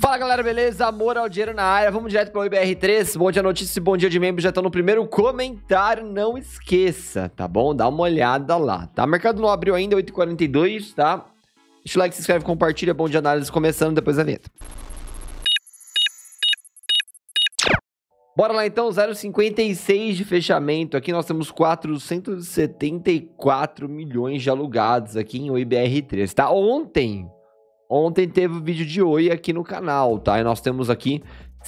Fala galera, beleza? Amor ao dinheiro na área, vamos direto para o IBR3. Bom dia, notícia e bom dia de membros já estão no primeiro comentário, não esqueça, tá bom? Dá uma olhada lá, tá? Mercado não abriu ainda, 8h42, tá? Deixa o like, se inscreve, compartilha, bom dia análise começando, depois da vinheta. Bora lá então, 0,56 de fechamento, aqui nós temos 474 milhões de alugados aqui em IBR3, tá? Ontem teve o vídeo de Oi aqui no canal, tá? E nós temos aqui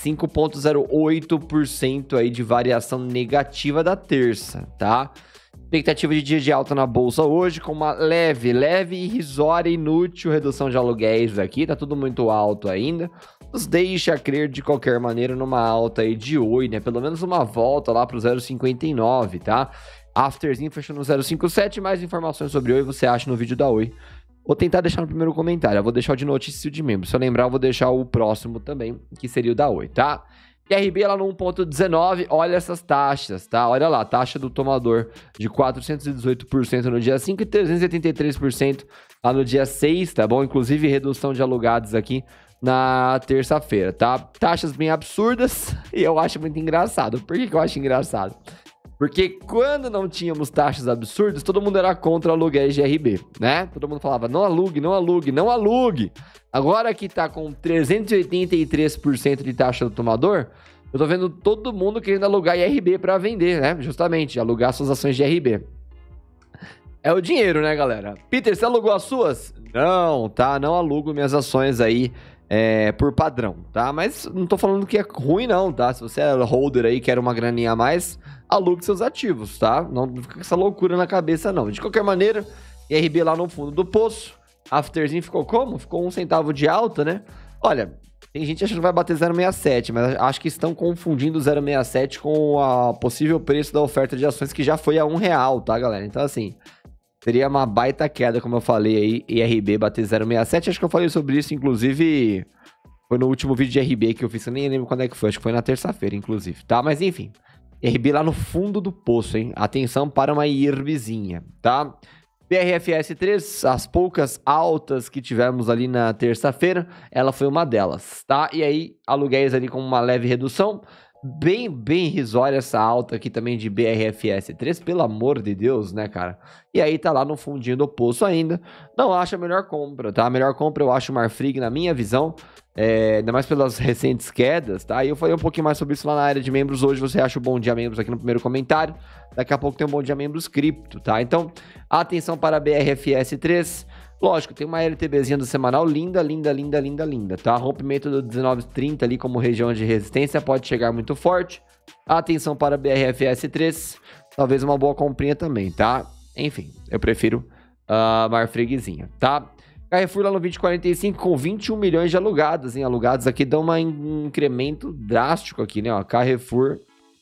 5,08% aí de variação negativa da terça, tá? Expectativa de dia de alta na bolsa hoje com uma leve e irrisória inútil redução de aluguéis aqui, tá tudo muito alto ainda. Nos deixa crer de qualquer maneira numa alta aí de Oi, né? Pelo menos uma volta lá pro 0,59, tá? Afterzinho fechou no 0,57, mais informações sobre Oi você acha no vídeo da Oi. Vou tentar deixar no primeiro comentário, eu vou deixar o de notícia e o de membro. Se eu lembrar, eu vou deixar o próximo também, que seria o da Oi, tá? RB lá no 1,19, olha essas taxas, tá? Olha lá, taxa do tomador de 418% no dia 5 e 383% lá no dia 6, tá bom? Inclusive redução de alugados aqui na terça-feira, tá? Taxas bem absurdas e eu acho muito engraçado. Por que eu acho engraçado? Porque quando não tínhamos taxas absurdas, todo mundo era contra aluguéis de RB, né? Todo mundo falava, não alugue, não alugue, não alugue. Agora que tá com 383% de taxa do tomador, eu tô vendo todo mundo querendo alugar RB pra vender, né? Justamente, alugar suas ações de RB. É o dinheiro, né, galera? Peter, você alugou as suas? Não, tá? Não alugo minhas ações aí por padrão, tá? Mas não tô falando que é ruim, não, tá? Se você é holder aí e quer uma graninha a mais, alugue seus ativos, tá? Não fica com essa loucura na cabeça, não. De qualquer maneira, RB lá no fundo do poço. Afterzinho ficou como? Ficou 1 centavo de alta, né? Olha, tem gente achando que vai bater 0,67, mas acho que estão confundindo o 0,67 com o possível preço da oferta de ações que já foi a R$1, tá, galera? Então, assim, seria uma baita queda, como eu falei aí, IRB bater 0,67. Acho que eu falei sobre isso, inclusive, foi no último vídeo de RB que eu fiz, eu nem lembro quando é que foi, acho que foi na terça-feira, inclusive, tá? Mas, enfim, RB lá no fundo do poço, hein? Atenção para uma IRBzinha, tá? BRFS3, as poucas altas que tivemos ali na terça-feira, ela foi uma delas, tá? E aí, aluguéis ali com uma leve redução, bem irrisória essa alta aqui também de BRFS3, pelo amor de Deus, né, cara? E aí tá lá no fundinho do poço ainda, não acho a melhor compra, tá? A melhor compra eu acho o Marfrig, na minha visão, ainda mais pelas recentes quedas, tá? E eu falei um pouquinho mais sobre isso lá na área de membros hoje, você acha o Bom Dia Membros aqui no primeiro comentário, daqui a pouco tem um Bom Dia Membros cripto, tá? Então, atenção para a BRFS3, lógico, tem uma LTBzinha do semanal linda, tá? Rompimento do 19,30 ali como região de resistência, pode chegar muito forte. Atenção para a BRFS3, talvez uma boa comprinha também, tá? Enfim, eu prefiro a Marfrigzinha, tá? Carrefour lá no 2045 com 21 milhões de alugados, hein? Alugados aqui dão um incremento drástico aqui, né? Ó, Carrefour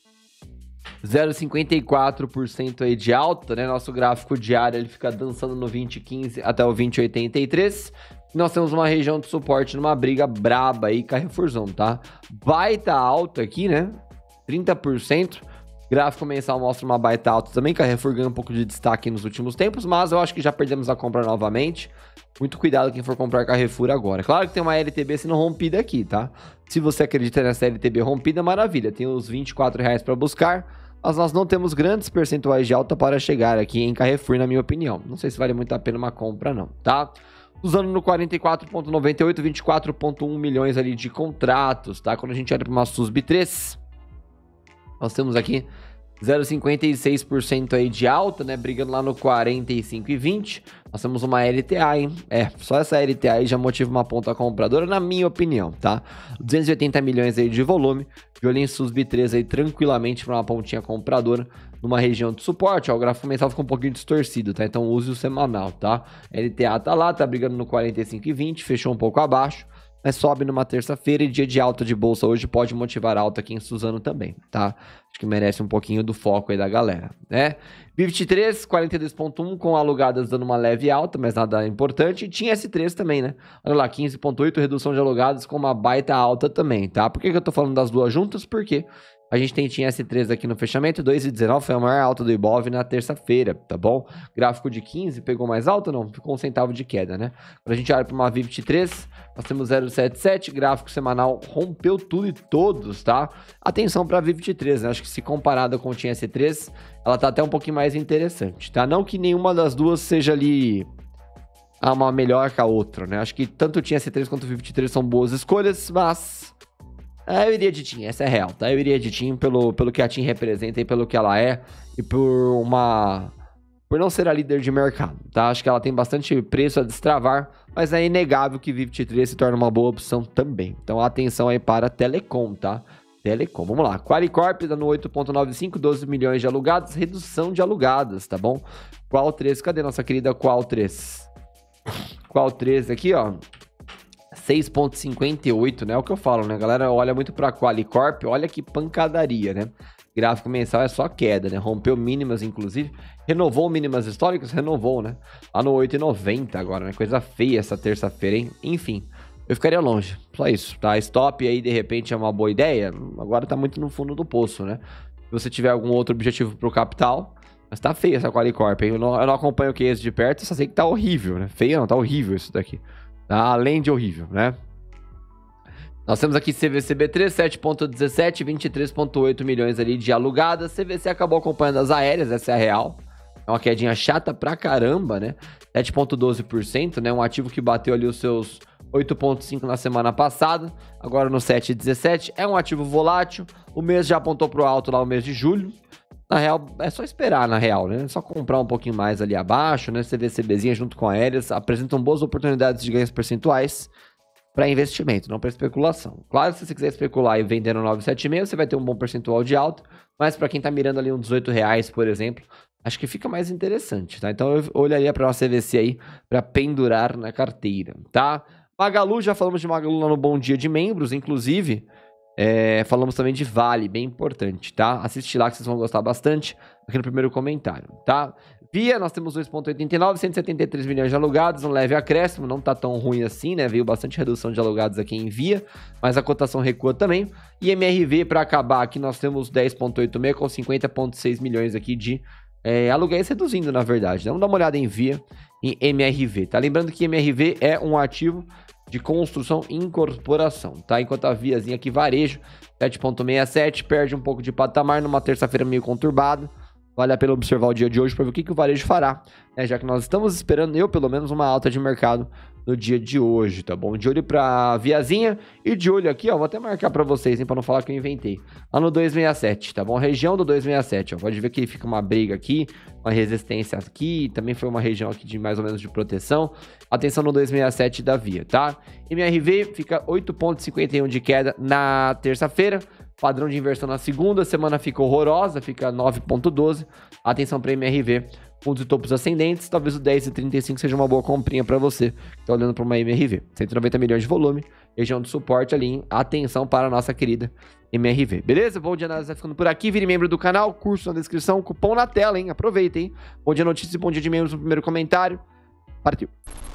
0,54% aí de alta, né? Nosso gráfico diário ele fica dançando no 20,15 até o 20,83. Nós temos uma região de suporte numa briga braba aí, Carrefourzão, tá? Baita alta aqui, né? 30%. Gráfico mensal mostra uma baita alta também. Carrefour ganha um pouco de destaque nos últimos tempos, mas eu acho que já perdemos a compra novamente. Muito cuidado quem for comprar Carrefour agora. Claro que tem uma LTB sendo rompida aqui, tá? Se você acredita nessa LTB rompida, maravilha. Tem os R$24 para buscar, mas nós não temos grandes percentuais de alta para chegar aqui em Carrefour, na minha opinião. Não sei se vale muito a pena uma compra, não, tá? Usando no 44,98, 24,1 milhões ali de contratos, tá? Quando a gente olha para uma SUSB3, nós temos aqui 0,56% aí de alta, né? Brigando lá no 45,20. Nós temos uma LTA, hein? Só essa LTA aí já motiva uma ponta compradora, na minha opinião, tá? 280 milhões aí de volume. De olho em SUSB3 aí tranquilamente para uma pontinha compradora numa região de suporte. Ó, o gráfico mensal fica um pouquinho distorcido, tá? Então use o semanal, tá? LTA tá lá, tá brigando no 45,20, fechou um pouco abaixo, mas sobe numa terça-feira e dia de alta de bolsa hoje pode motivar alta aqui em Suzano também, tá? Acho que merece um pouquinho do foco aí da galera, né? BIVT3, 42,1 com alugadas dando uma leve alta, mas nada importante. E tinha S3 também, né? Olha lá, 15,8, redução de alugados com uma baita alta também, tá? Por que eu tô falando das duas juntas? Porque A gente tem TIM S3 aqui no fechamento, 2,19 foi a maior alta do Ibov na terça-feira, tá bom? Gráfico de 15 pegou mais alta? Não, ficou 1 centavo de queda, né? Quando a gente olha para uma VIX23, nós temos 0,77, gráfico semanal rompeu tudo e todos, tá? Atenção para a VIX23, né? Acho que se comparada com o TIM S3, ela tá até um pouquinho mais interessante, tá? Não que nenhuma das duas seja ali uma melhor que a outra, né? Acho que tanto o TIM S3 quanto o VIX23 são boas escolhas, mas eu iria de TIM, essa é real, tá? Eu iria de TIM pelo que a TIM representa e pelo que ela é e por não ser a líder de mercado, tá? Acho que ela tem bastante preço a destravar, mas é inegável que VIX23 se torna uma boa opção também. Então, atenção aí para Telecom, tá? Telecom, vamos lá. Qualicorp dando 8,95, 12 milhões de alugados, redução de alugadas, tá bom? Qual3, cadê nossa querida Qual3? Qual3 aqui, ó, 6,58, né? É o que eu falo, né? A galera olha muito pra Qualicorp, olha que pancadaria, né? Gráfico mensal é só queda, né? Rompeu mínimas, inclusive. Renovou mínimas históricas? Renovou, né? Lá no 8,90 agora, né? Coisa feia essa terça-feira, hein? Enfim, eu ficaria longe. Só isso, tá? Stop aí, de repente, é uma boa ideia. Agora tá muito no fundo do poço, né? Se você tiver algum outro objetivo pro capital... Mas tá feia essa Qualicorp, hein? Eu não acompanho o case de perto, só sei que tá horrível, né? Feia não, tá horrível isso daqui. Tá além de horrível, né? Nós temos aqui CVCB3, 7,17, 23,8 milhões ali de alugadas. CVC acabou acompanhando as aéreas, essa é a real. É uma quedinha chata pra caramba, né? 7,12%, né? Um ativo que bateu ali os seus 8,5 na semana passada, agora no 7,17. É um ativo volátil, o mês já apontou pro alto lá o mês de julho. Na real, é só esperar, na real, né? É só comprar um pouquinho mais ali abaixo, né? CVCBzinha junto com aéreas apresentam boas oportunidades de ganhos percentuais para investimento, não para especulação. Claro, se você quiser especular e vender no 976, você vai ter um bom percentual de alta, mas para quem tá mirando ali uns R$18, por exemplo, acho que fica mais interessante, tá? Então eu olharia para uma CVC aí para pendurar na carteira, tá? Magalu, já falamos de Magalu lá no Bom Dia de Membros, inclusive... falamos também de Vale, bem importante, tá? Assiste lá que vocês vão gostar bastante, aqui no primeiro comentário, tá? Via, nós temos 2,89, 173 milhões de alugados, um leve acréscimo, não tá tão ruim assim, né? Veio bastante redução de alugados aqui em Via, mas a cotação recua também. E MRV, para acabar aqui, nós temos 10,86 com 50,6 milhões aqui de aluguéis reduzindo, na verdade. Vamos dar uma olhada em Via e MRV, tá? Lembrando que MRV é um ativo de construção e incorporação, tá? Enquanto a Viazinha aqui, varejo, 7,67, perde um pouco de patamar numa terça-feira meio conturbada. Vale a pena observar o dia de hoje para ver o que o varejo fará, né? Já que nós estamos esperando, eu pelo menos, uma alta de mercado no dia de hoje, tá bom? De olho pra Viazinha e de olho aqui, ó, vou até marcar para vocês, hein, para não falar que eu inventei. Lá no 267, tá bom? Região do 267, ó, pode ver que fica uma briga aqui, uma resistência aqui, também foi uma região aqui de mais ou menos de proteção. Atenção no 267 da Via, tá? MRV fica 8,51 de queda na terça-feira. Padrão de inversão na segunda, semana fica horrorosa, fica 9,12. Atenção para MRV, fundos e topos ascendentes, talvez o 10,35 seja uma boa comprinha para você que tá olhando para uma MRV. 190 milhões de volume, região de suporte ali, hein? Atenção para a nossa querida MRV. Beleza? Bom dia, análise vai ficando por aqui. Vire membro do canal, curso na descrição, cupom na tela, hein? Aproveita, hein? Bom dia, notícias e bom dia de membros no primeiro comentário. Partiu!